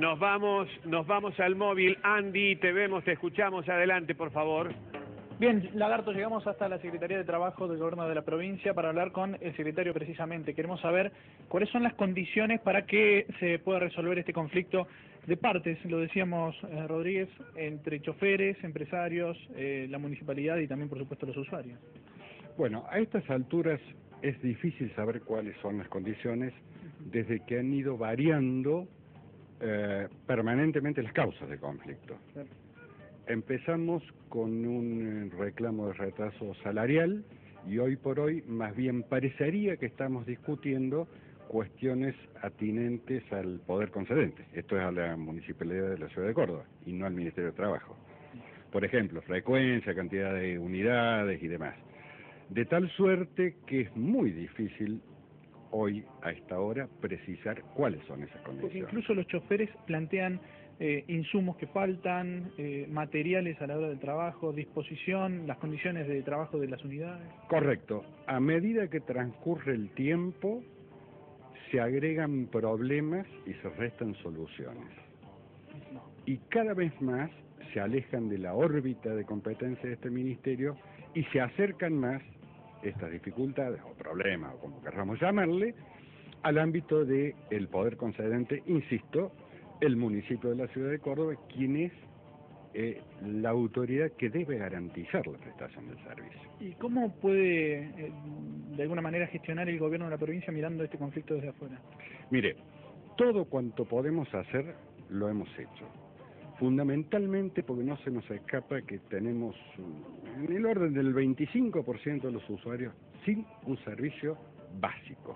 Nos vamos al móvil. Andy, te vemos, te escuchamos. Adelante, por favor. Bien, Lagarto, llegamos hasta la Secretaría de Trabajo del Gobierno de la provincia para hablar con el secretario precisamente. Queremos saber cuáles son las condiciones para que se pueda resolver este conflicto de partes, lo decíamos Rodríguez, entre choferes, empresarios, la municipalidad y también, por supuesto, los usuarios. Bueno, a estas alturas es difícil saber cuáles son las condiciones desde que han ido variando permanentemente las causas del conflicto. Claro. Empezamos con un reclamo de retraso salarial y hoy por hoy más bien parecería que estamos discutiendo cuestiones atinentes al poder concedente, esto es a la Municipalidad de la Ciudad de Córdoba y no al Ministerio de Trabajo. Por ejemplo, frecuencia, cantidad de unidades y demás. De tal suerte que es muy difícil hoy, a esta hora, precisar cuáles son esas condiciones. Porque incluso los choferes plantean insumos que faltan, materiales a la hora del trabajo, disposición, las condiciones de trabajo de las unidades. Correcto. A medida que transcurre el tiempo, se agregan problemas y se restan soluciones. Y cada vez más se alejan de la órbita de competencia de este ministerio y se acercan más estas dificultades o problemas, o como queramos llamarle, al ámbito del poder concedente, insisto, el municipio de la Ciudad de Córdoba, quien es la autoridad que debe garantizar la prestación del servicio. ¿Y cómo puede, de alguna manera, gestionar el gobierno de la provincia mirando este conflicto desde afuera? Mire, todo cuanto podemos hacer, lo hemos hecho. Fundamentalmente porque no se nos escapa que tenemos en el orden del 25% de los usuarios sin un servicio básico.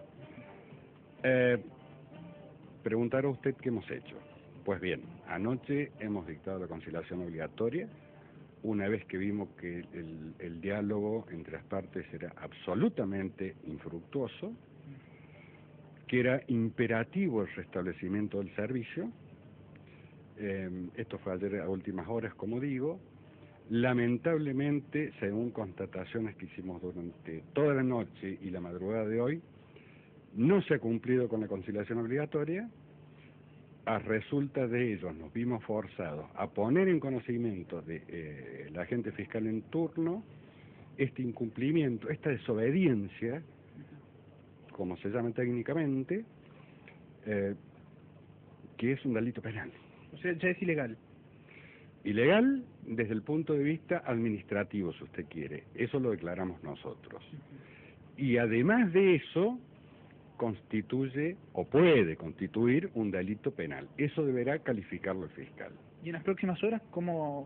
Preguntará usted qué hemos hecho. Pues bien, anoche hemos dictado la conciliación obligatoria, una vez que vimos que el diálogo entre las partes era absolutamente infructuoso, que era imperativo el restablecimiento del servicio. Esto fue ayer a últimas horas, como digo. Lamentablemente, según constataciones que hicimos durante toda la noche y la madrugada de hoy, no se ha cumplido con la conciliación obligatoria. A resulta de ello nos vimos forzados a poner en conocimiento de la agente fiscal en turno este incumplimiento, esta desobediencia, como se llama técnicamente, que es un delito penal. O sea, ya es ilegal. Ilegal desde el punto de vista administrativo, si usted quiere. Eso lo declaramos nosotros. Y además de eso, constituye o puede constituir un delito penal. Eso deberá calificarlo el fiscal. ¿Y en las próximas horas cómo...?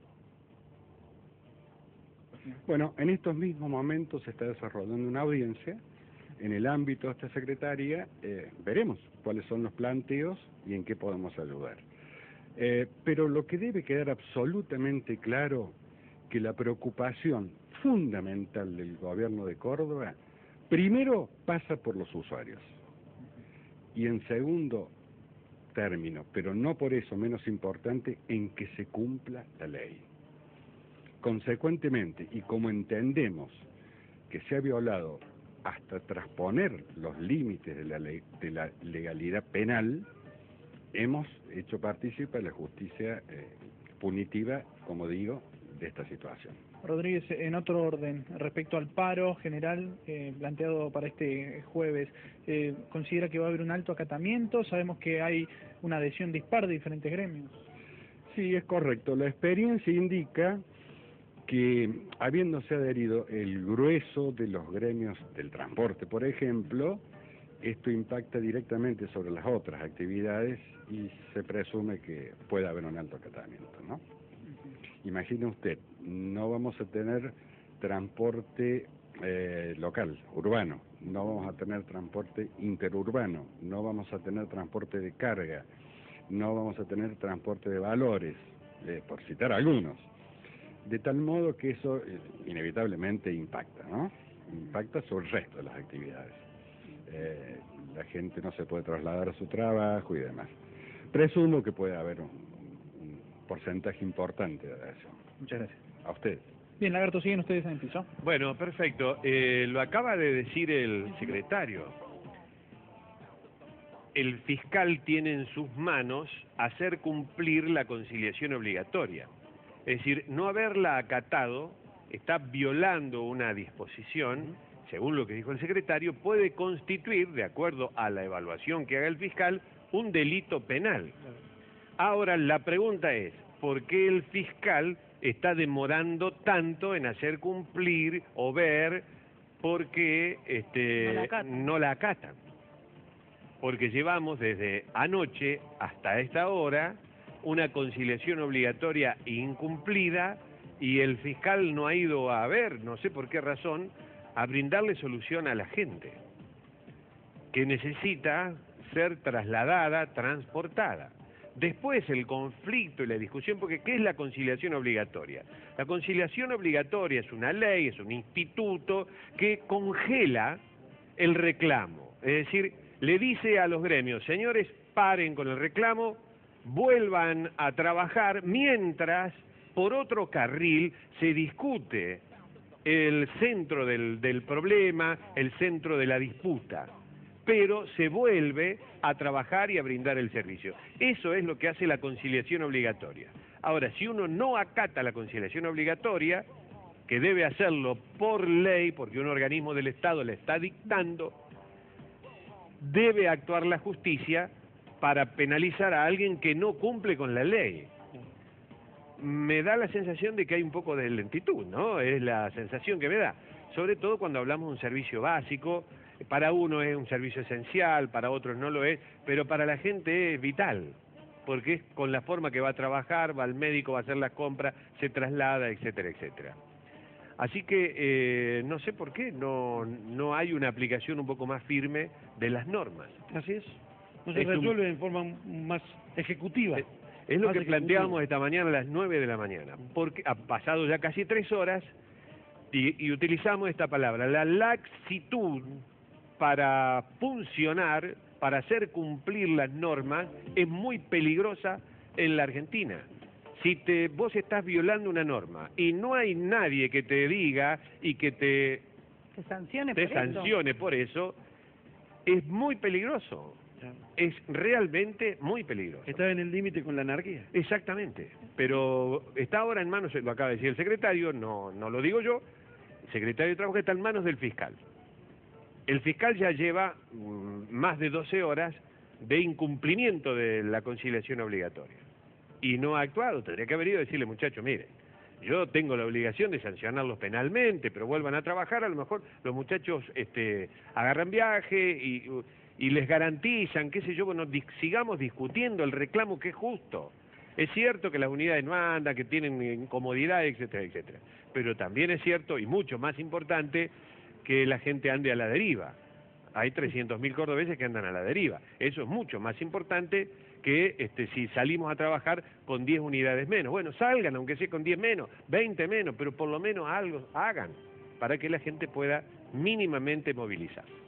Bueno, en estos mismos momentos se está desarrollando una audiencia en el ámbito de esta secretaría. Veremos cuáles son los planteos y en qué podemos ayudar. Pero lo que debe quedar absolutamente claro, que la preocupación fundamental del gobierno de Córdoba, primero pasa por los usuarios, y en segundo término, pero no por eso menos importante, en que se cumpla la ley. Consecuentemente, y como entendemos que se ha violado hasta trasponer los límites de la legalidad penal, hemos hecho partícipe a la justicia punitiva, como digo, de esta situación. Rodríguez, en otro orden, respecto al paro general planteado para este jueves, ¿considera que va a haber un alto acatamiento? Sabemos que hay una adhesión dispar de diferentes gremios. Sí, es correcto. La experiencia indica que, habiéndose adherido el grueso de los gremios del transporte, por ejemplo, esto impacta directamente sobre las otras actividades y se presume que puede haber un alto acatamiento, ¿no? Imagine usted, no vamos a tener transporte local, urbano, no vamos a tener transporte interurbano, no vamos a tener transporte de carga, no vamos a tener transporte de valores, por citar algunos. De tal modo que eso inevitablemente impacta, ¿no? Impacta sobre el resto de las actividades. La gente no se puede trasladar a su trabajo y demás. Presumo que puede haber un porcentaje importante de adhesión. Muchas gracias. A usted. Bien, Lagarto, ¿siguen ustedes en el piso? Bueno, perfecto. Lo acaba de decir el secretario. el fiscal tiene en sus manos hacer cumplir la conciliación obligatoria. Es decir, no haberla acatado está violando una disposición, según lo que dijo el secretario, puede constituir, de acuerdo a la evaluación que haga el fiscal, un delito penal. Ahora, la pregunta es, ¿por qué el fiscal está demorando tanto en hacer cumplir o ver por qué no la acatan? Porque llevamos desde anoche hasta esta hora una conciliación obligatoria incumplida y el fiscal no ha ido a ver, no sé por qué razón, a brindarle solución a la gente que necesita ser trasladada, transportada. Después el conflicto y la discusión, porque ¿qué es la conciliación obligatoria? La conciliación obligatoria es una ley, es un instituto que congela el reclamo. Es decir, le dice a los gremios, señores, paren con el reclamo, vuelvan a trabajar, mientras por otro carril se discute el centro del problema, el centro de la disputa, pero se vuelve a trabajar y a brindar el servicio. Eso es lo que hace la conciliación obligatoria. Ahora, si uno no acata la conciliación obligatoria, que debe hacerlo por ley, porque un organismo del Estado le está dictando, debe actuar la justicia para penalizar a alguien que no cumple con la ley. Me da la sensación de que hay un poco de lentitud, ¿no? Es la sensación que me da, sobre todo cuando hablamos de un servicio básico. Para uno es un servicio esencial, para otros no lo es, pero para la gente es vital, porque es con la forma que va a trabajar, va al médico, va a hacer las compras, se traslada, etcétera, etcétera. Así que no sé por qué no hay una aplicación un poco más firme de las normas. Así es. No se resuelve en forma más ejecutiva. Es lo que planteábamos esta mañana a las 9 de la mañana, porque ha pasado ya casi 3 horas y utilizamos esta palabra, la laxitud para funcionar, para hacer cumplir las normas, es muy peligrosa en la Argentina. Si vos estás violando una norma y no hay nadie que te diga y que te sancione por eso, es muy peligroso. Es realmente muy peligroso. Está en el límite con la anarquía. Exactamente, pero está ahora en manos, lo acaba de decir el secretario, no lo digo yo, el secretario de Trabajo está en manos del fiscal. El fiscal ya lleva más de 12 horas de incumplimiento de la conciliación obligatoria y no ha actuado. Tendría que haber ido a decirle, muchachos, miren, yo tengo la obligación de sancionarlos penalmente, pero vuelvan a trabajar, a lo mejor los muchachos agarran viaje y les garantizan, qué sé yo, bueno, sigamos discutiendo el reclamo que es justo. Es cierto que las unidades no andan, que tienen incomodidad, etcétera, etcétera. Pero también es cierto, y mucho más importante, que la gente ande a la deriva. Hay 300.000 cordobeses que andan a la deriva. Eso es mucho más importante que si salimos a trabajar con 10 unidades menos. Bueno, salgan, aunque sea con 10 menos, 20 menos, pero por lo menos algo hagan para que la gente pueda mínimamente movilizar.